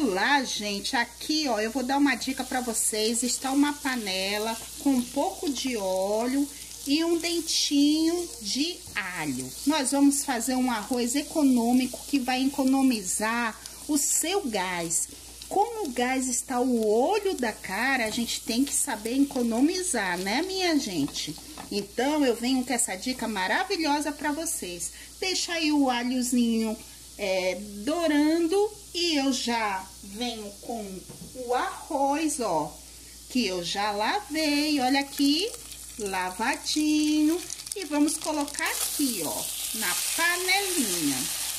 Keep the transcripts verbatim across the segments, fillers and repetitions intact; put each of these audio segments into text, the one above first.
Olá, gente, aqui ó, eu vou dar uma dica para vocês. Está uma panela com um pouco de óleo e um dentinho de alho. Nós vamos fazer um arroz econômico que vai economizar o seu gás. Como o gás está o olho da cara, a gente tem que saber economizar, né, minha gente? Então, eu venho com essa dica maravilhosa para vocês. Deixa aí o alhozinho é, dourando e eu já venho com o arroz, ó, que eu já lavei, olha aqui, lavadinho. E vamos colocar aqui, ó, na panelinha.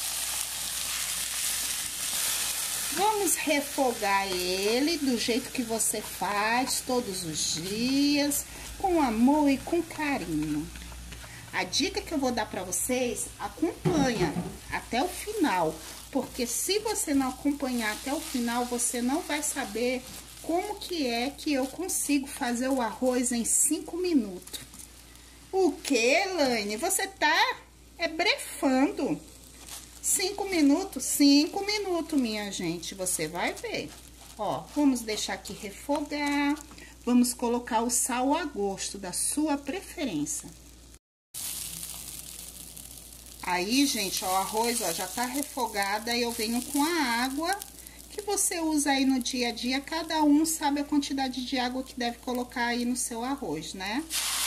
Vamos refogar ele do jeito que você faz todos os dias, com amor e com carinho. A dica que eu vou dar para vocês, acompanha até o final, porque se você não acompanhar até o final, você não vai saber como que é que eu consigo fazer o arroz em cinco minutos. O que, Elaine? Você tá é brefando. Cinco minutos? Cinco minutos, minha gente. Você vai ver. Ó, vamos deixar aqui refogar. Vamos colocar o sal a gosto da sua preferência. Aí, gente, ó, o arroz, ó, já tá refogado. Aí eu venho com a água que você usa aí no dia a dia. Cada um sabe a quantidade de água que deve colocar aí no seu arroz, né?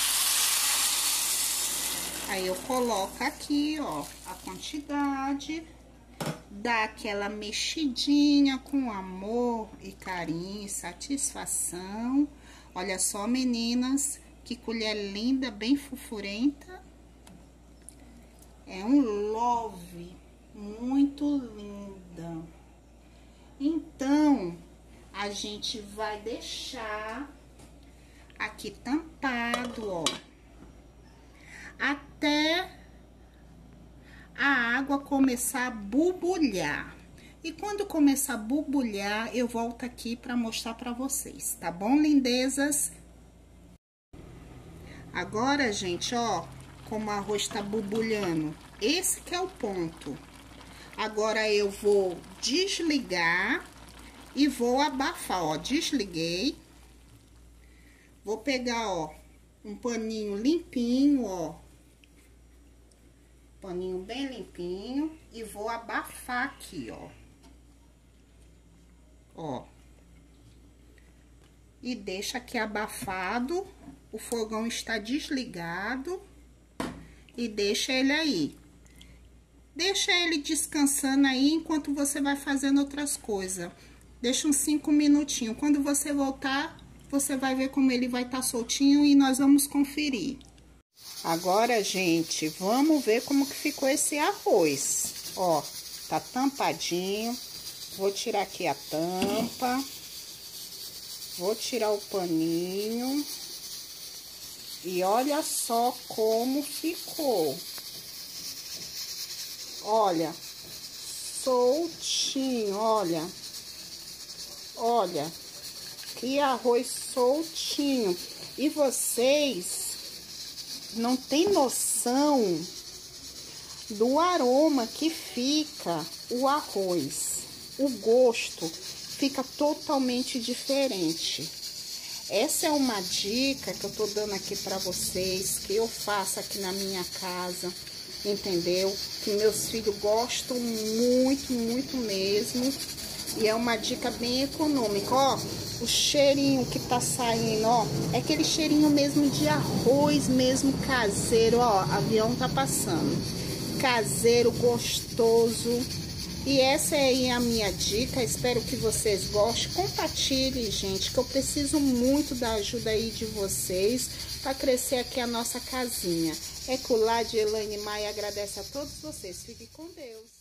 Aí eu coloco aqui, ó, a quantidade, dá aquela mexidinha com amor e carinho, satisfação. Olha só, meninas, que colher linda, bem fofurenta. É um love, muito linda. Então, a gente vai deixar aqui tampado, ó, até a água começar a burbulhar. E quando começar a burbulhar, eu volto aqui para mostrar para vocês, tá bom, lindezas? Agora, gente, ó, como o arroz tá burbulhando, esse que é o ponto. Agora eu vou desligar e vou abafar, ó, desliguei. Vou pegar, ó, um paninho limpinho, ó. Paninho bem limpinho e vou abafar aqui, ó. Ó. E deixa aqui abafado, o fogão está desligado e deixa ele aí. Deixa ele descansando aí enquanto você vai fazendo outras coisas. Deixa uns cinco minutinhos. Quando você voltar, você vai ver como ele vai estar soltinho e nós vamos conferir. Agora, gente, vamos ver como que ficou esse arroz. Ó, tá tampadinho. Vou tirar aqui a tampa. Vou tirar o paninho. E olha só como ficou. Olha, soltinho, olha. Olha, que arroz soltinho. E vocês não tem noção do aroma que fica o arroz. O gosto fica totalmente diferente. Essa é uma dica que eu tô dando aqui para vocês, que eu faço aqui na minha casa, entendeu? Que meus filhos gostam muito, muito mesmo. E é uma dica bem econômica, ó. O cheirinho que tá saindo, ó, é aquele cheirinho mesmo de arroz mesmo caseiro, ó. Avião tá passando. Caseiro, gostoso. E essa aí é a minha dica. Espero que vocês gostem. Compartilhem, gente, que eu preciso muito da ajuda aí de vocês para crescer aqui a nossa casinha. Ecolá de Elaine Maia agradece a todos vocês. Fiquem com Deus.